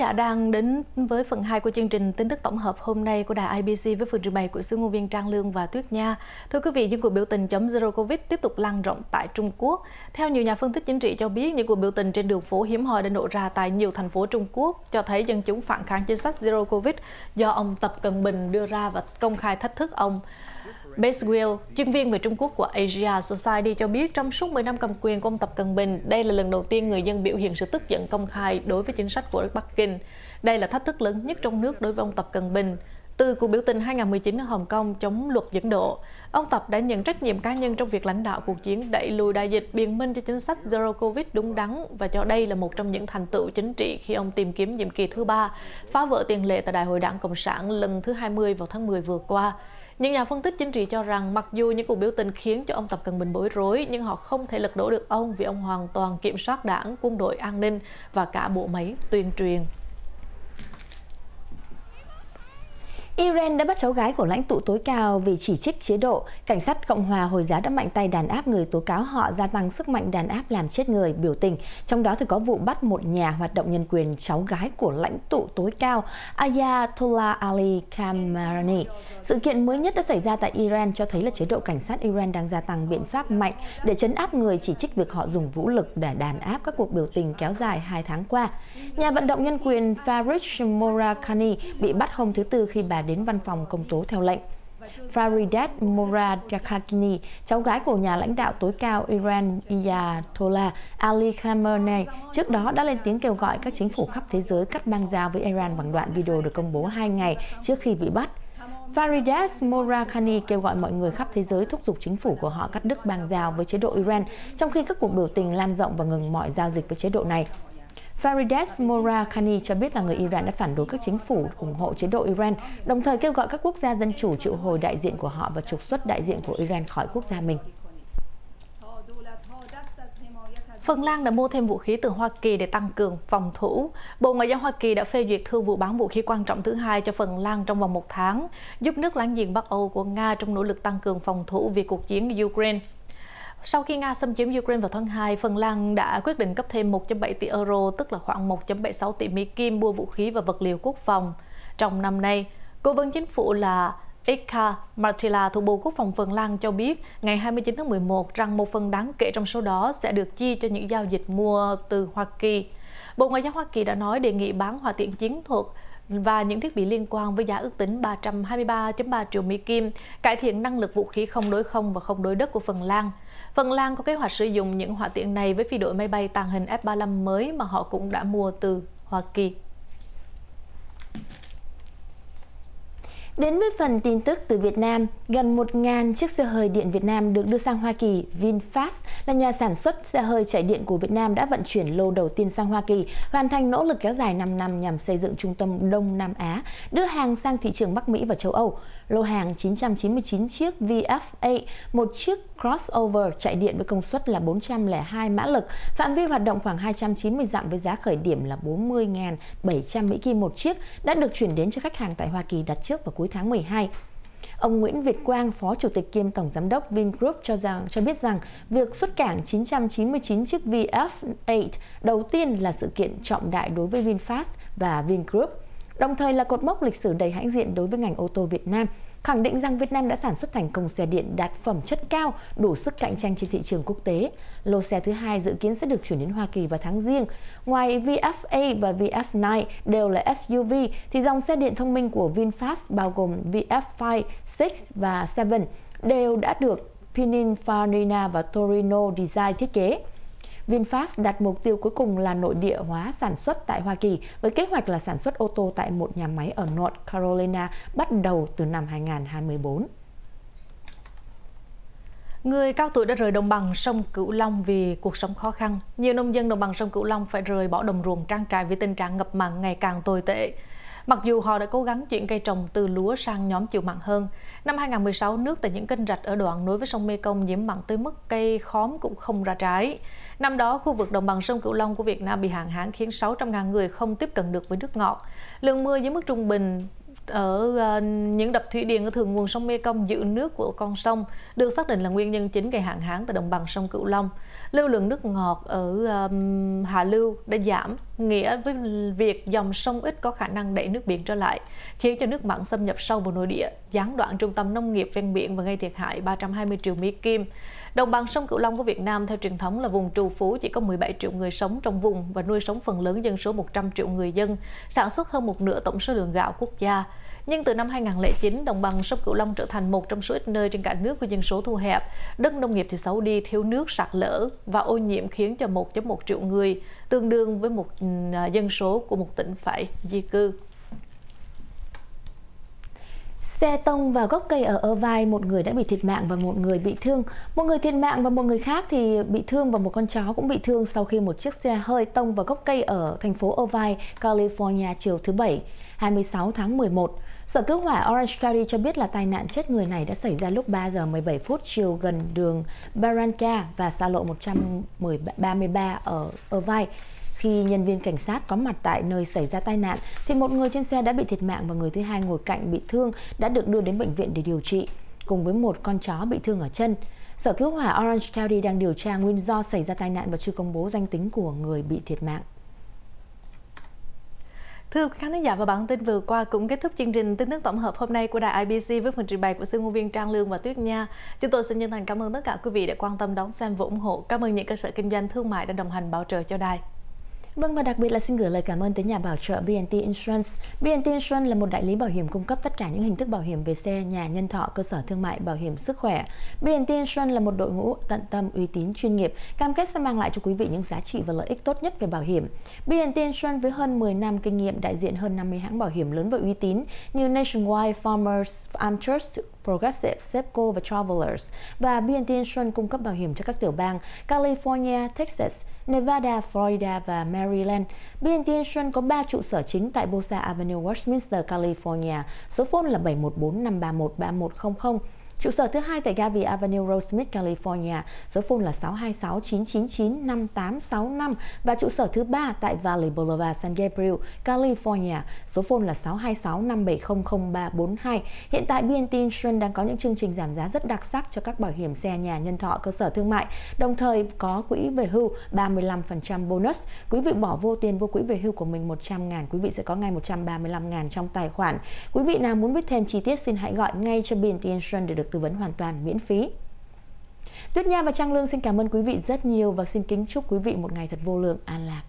giả đang đến với phần 2 của chương trình tin tức tổng hợp hôm nay của đài IBC với phần trình bày của sự ngôn viên Trang Lương và Tuyết Nha. Thưa quý vị, những cuộc biểu tình chống Zero Covid tiếp tục lan rộng tại Trung Quốc. Theo nhiều nhà phân tích chính trị cho biết, những cuộc biểu tình trên đường phố hiếm hoi đã nổ ra tại nhiều thành phố Trung Quốc, cho thấy dân chúng phản kháng chính sách Zero Covid do ông Tập Cận Bình đưa ra và công khai thách thức ông. Baswell, chuyên viên về Trung Quốc của Asia Society cho biết trong suốt 10 năm cầm quyền của ông Tập Cận Bình, đây là lần đầu tiên người dân biểu hiện sự tức giận công khai đối với chính sách của Bắc Kinh. Đây là thách thức lớn nhất trong nước đối với ông Tập Cận Bình. Từ cuộc biểu tình 2019 ở Hồng Kông chống luật dẫn độ, ông Tập đã nhận trách nhiệm cá nhân trong việc lãnh đạo cuộc chiến đẩy lùi đại dịch, biện minh cho chính sách Zero Covid đúng đắn và cho đây là một trong những thành tựu chính trị khi ông tìm kiếm nhiệm kỳ thứ 3, phá vỡ tiền lệ tại Đại hội Đảng Cộng sản lần thứ 20 vào tháng 10 vừa qua. Những nhà phân tích chính trị cho rằng mặc dù những cuộc biểu tình khiến cho ông Tập Cận Bình bối rối, nhưng họ không thể lật đổ được ông vì ông hoàn toàn kiểm soát đảng, quân đội, an ninh và cả bộ máy tuyên truyền. Iran đã bắt cháu gái của lãnh tụ tối cao vì chỉ trích chế độ. Cảnh sát Cộng hòa Hồi giáo đã mạnh tay đàn áp người tố cáo họ gia tăng sức mạnh đàn áp làm chết người biểu tình. Trong đó thì có vụ bắt một nhà hoạt động nhân quyền cháu gái của lãnh tụ tối cao Ayatollah Ali Khamenei. Sự kiện mới nhất đã xảy ra tại Iran cho thấy là chế độ cảnh sát Iran đang gia tăng biện pháp mạnh để trấn áp người chỉ trích việc họ dùng vũ lực để đàn áp các cuộc biểu tình kéo dài 2 tháng qua. Nhà vận động nhân quyền Farideh Morakhani bị bắt hôm thứ Tư khi bà đến văn phòng công tố theo lệnh. Farideh Morakhani, cháu gái của nhà lãnh đạo tối cao Iran Ayatollah Ali Khamenei, trước đó đã lên tiếng kêu gọi các chính phủ khắp thế giới cắt băng giao với Iran bằng đoạn video được công bố 2 ngày trước khi bị bắt. Farideh Morakhani kêu gọi mọi người khắp thế giới thúc giục chính phủ của họ cắt đứt băng giao với chế độ Iran, trong khi các cuộc biểu tình lan rộng và ngừng mọi giao dịch với chế độ này. Farideh Morakhani cho biết là người Iran đã phản đối các chính phủ ủng hộ chế độ Iran, đồng thời kêu gọi các quốc gia dân chủ triệu hồi đại diện của họ và trục xuất đại diện của Iran khỏi quốc gia mình. Phần Lan đã mua thêm vũ khí từ Hoa Kỳ để tăng cường phòng thủ. Bộ Ngoại giao Hoa Kỳ đã phê duyệt thương vụ bán vũ khí quan trọng thứ 2 cho Phần Lan trong vòng 1 tháng, giúp nước láng giềng Bắc Âu của Nga trong nỗ lực tăng cường phòng thủ vì cuộc chiến ở Ukraine. Sau khi Nga xâm chiếm Ukraine vào tháng 2, Phần Lan đã quyết định cấp thêm 1.7 tỷ euro, tức là khoảng 1.76 tỷ Mỹ Kim mua vũ khí và vật liệu quốc phòng. Trong năm nay, Cố vấn chính phủ là Eka Martila thuộc Bộ Quốc phòng Phần Lan cho biết ngày 29 tháng 11 rằng một phần đáng kể trong số đó sẽ được chi cho những giao dịch mua từ Hoa Kỳ. Bộ Ngoại giao Hoa Kỳ đã nói đề nghị bán hỏa tiễn chiến thuật và những thiết bị liên quan với giá ước tính 323.3 triệu Mỹ Kim, cải thiện năng lực vũ khí không đối không và không đối đất của Phần Lan. Phần Lan có kế hoạch sử dụng những hỏa tiễn này với phi đội máy bay tàng hình F-35 mới mà họ cũng đã mua từ Hoa Kỳ. Đến với phần tin tức từ Việt Nam, gần 1.000 chiếc xe hơi điện Việt Nam được đưa sang Hoa Kỳ. VinFast là nhà sản xuất xe hơi chạy điện của Việt Nam đã vận chuyển lô đầu tiên sang Hoa Kỳ, hoàn thành nỗ lực kéo dài 5 năm nhằm xây dựng trung tâm Đông Nam Á, đưa hàng sang thị trường Bắc Mỹ và châu Âu. Lô hàng 999 chiếc VF8, một chiếc crossover chạy điện với công suất là 402 mã lực, phạm vi hoạt động khoảng 290 dặm với giá khởi điểm là 40.700 Mỹ Kim một chiếc, đã được chuyển đến cho khách hàng tại Hoa Kỳ đặt trước vào cuối tháng 12. Ông Nguyễn Việt Quang, Phó Chủ tịch kiêm Tổng Giám đốc Vingroup cho biết rằng việc xuất cảng 999 chiếc VF8 đầu tiên là sự kiện trọng đại đối với VinFast và Vingroup, đồng thời là cột mốc lịch sử đầy hãnh diện đối với ngành ô tô Việt Nam, khẳng định rằng Việt Nam đã sản xuất thành công xe điện đạt phẩm chất cao, đủ sức cạnh tranh trên thị trường quốc tế. Lô xe thứ 2 dự kiến sẽ được chuyển đến Hoa Kỳ vào tháng Giêng. Ngoài VF8 và VF9 đều là SUV, thì dòng xe điện thông minh của VinFast bao gồm VF5, 6 và 7 đều đã được Pininfarina và Torino Design thiết kế. VinFast đặt mục tiêu cuối cùng là nội địa hóa sản xuất tại Hoa Kỳ với kế hoạch là sản xuất ô tô tại một nhà máy ở North Carolina bắt đầu từ năm 2024. Người cao tuổi đã rời đồng bằng sông Cửu Long vì cuộc sống khó khăn. Nhiều nông dân đồng bằng sông Cửu Long phải rời bỏ đồng ruộng trang trại vì tình trạng ngập mặn ngày càng tồi tệ. Mặc dù họ đã cố gắng chuyển cây trồng từ lúa sang nhóm chịu mặn hơn. Năm 2016, nước tại những kênh rạch ở đoạn nối với sông Mekong nhiễm mặn tới mức cây khóm cũng không ra trái. Năm đó, khu vực đồng bằng sông Cửu Long của Việt Nam bị hạn hán khiến 600.000 người không tiếp cận được với nước ngọt. Lượng mưa dưới mức trung bình ở những đập thủy điện ở thượng nguồn sông Mekong giữ nước của con sông được xác định là nguyên nhân chính gây hạn hán tại đồng bằng sông Cửu Long. Lưu lượng nước ngọt ở hạ lưu đã giảm, nghĩa với việc dòng sông ít có khả năng đẩy nước biển trở lại, khiến cho nước mặn xâm nhập sâu vào nội địa, gián đoạn trung tâm nông nghiệp ven biển và gây thiệt hại 320 triệu Mỹ Kim. Đồng bằng sông Cửu Long của Việt Nam theo truyền thống là vùng trù phú, chỉ có 17 triệu người sống trong vùng và nuôi sống phần lớn dân số 100 triệu người dân, sản xuất hơn một nửa tổng số lượng gạo quốc gia. Nhưng từ năm 2009, đồng bằng sông Cửu Long trở thành một trong số ít nơi trên cả nước có dân số thu hẹp, đất nông nghiệp thì xấu đi, thiếu nước, sạt lở và ô nhiễm khiến cho 1,1 triệu người, tương đương với một dân số của một tỉnh phải di cư. Xe tông vào gốc cây ở Irvine, một người đã bị thiệt mạng và một người bị thương. Một người thiệt mạng và một người khác thì bị thương và một con chó cũng bị thương sau khi một chiếc xe hơi tông vào gốc cây ở thành phố Irvine, California chiều thứ Bảy, 26 tháng 11. Sở cứu hỏa Orange County cho biết là tai nạn chết người này đã xảy ra lúc 3 giờ 17 phút chiều gần đường Barranca và xa lộ 133 ở Irvine. Khi nhân viên cảnh sát có mặt tại nơi xảy ra tai nạn, thì một người trên xe đã bị thiệt mạng và người thứ hai ngồi cạnh bị thương đã được đưa đến bệnh viện để điều trị, cùng với một con chó bị thương ở chân. Sở cứu hỏa Orange County đang điều tra nguyên do xảy ra tai nạn và chưa công bố danh tính của người bị thiệt mạng. Thưa quý khán giả, và bản tin vừa qua cũng kết thúc chương trình tin tức tổng hợp hôm nay của đài IBC với phần trình bày của sự ngôn viên Trang Lương và Tuyết Nha. Chúng tôi xin chân thành cảm ơn tất cả quý vị đã quan tâm đón xem và ủng hộ. Cảm ơn những cơ sở kinh doanh thương mại đã đồng hành bảo trợ cho đài. Vâng, và đặc biệt là xin gửi lời cảm ơn tới nhà bảo trợ BNT Insurance. BNT Insurance là một đại lý bảo hiểm cung cấp tất cả những hình thức bảo hiểm về xe, nhà, nhân thọ, cơ sở thương mại, bảo hiểm sức khỏe. BNT Insurance là một đội ngũ tận tâm, uy tín, chuyên nghiệp, cam kết sẽ mang lại cho quý vị những giá trị và lợi ích tốt nhất về bảo hiểm. BNT Insurance với hơn 10 năm kinh nghiệm đại diện hơn 50 hãng bảo hiểm lớn và uy tín như Nationwide, Farmers, AmTrust, Progressive, Safeco và Travelers. Và BNT Insurance cung cấp bảo hiểm cho các tiểu bang California, Texas, Nevada, Florida và Maryland. BNT Insurance có 3 trụ sở chính tại Bosa Avenue, Westminster, California. Số phone là 714-531-3100. Trụ sở thứ hai tại Garvey Avenue, Rosemead, California. Số phone là 626-999-5865. Và trụ sở thứ ba tại Valley Boulevard, San Gabriel, California. Số phone là 626-570-0342. Hiện tại BNT Insurance đang có những chương trình giảm giá rất đặc sắc cho các bảo hiểm xe, nhà, nhân thọ, cơ sở thương mại. Đồng thời có quỹ về hưu 35% bonus. Quý vị bỏ vô tiền vô quỹ về hưu của mình 100.000, quý vị sẽ có ngay 135.000 trong tài khoản. Quý vị nào muốn biết thêm chi tiết xin hãy gọi ngay cho BNT Insurance để được tư vấn hoàn toàn miễn phí. Tuyết Nha và Trang Lương xin cảm ơn quý vị rất nhiều và xin kính chúc quý vị một ngày thật vô lượng an lạc.